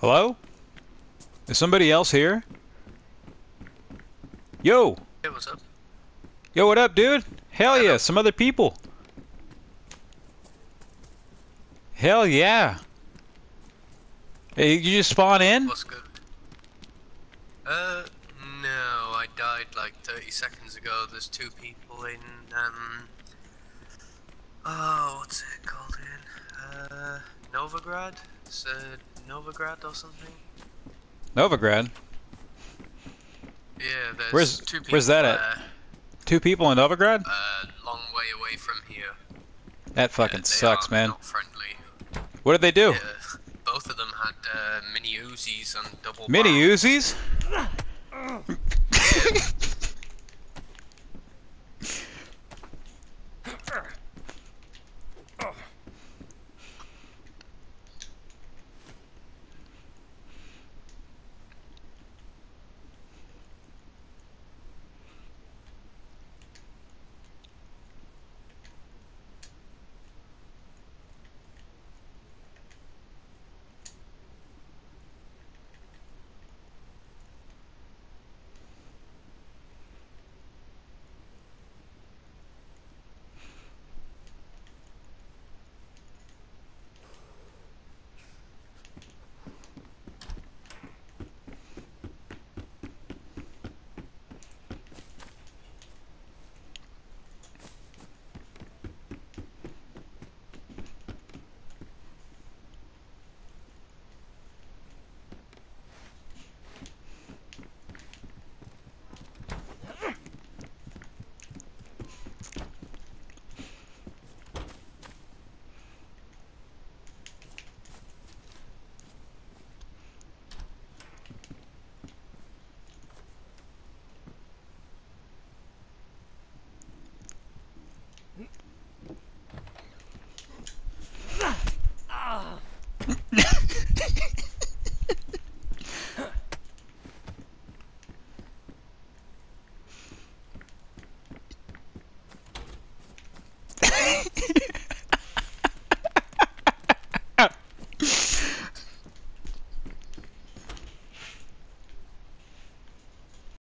Hello? Is somebody else here? Yo! Hey, what's up? Yo, what up, dude? Hell Hello. yeah, some other people. Hell yeah. Hey, you just spawn in? What's good? No, I died like 30 seconds ago. There's two people in, oh, what's it called in? Novigrad? It's, Novigrad or something? Novigrad? Yeah, there's Where's two people where's that at? there, Two people in Novigrad? long way away from here. That Yeah, fucking they sucks, are man. not friendly. What did they do? Yeah, both of them had, mini Uzis and double Mini barrels. Uzis? Yeah.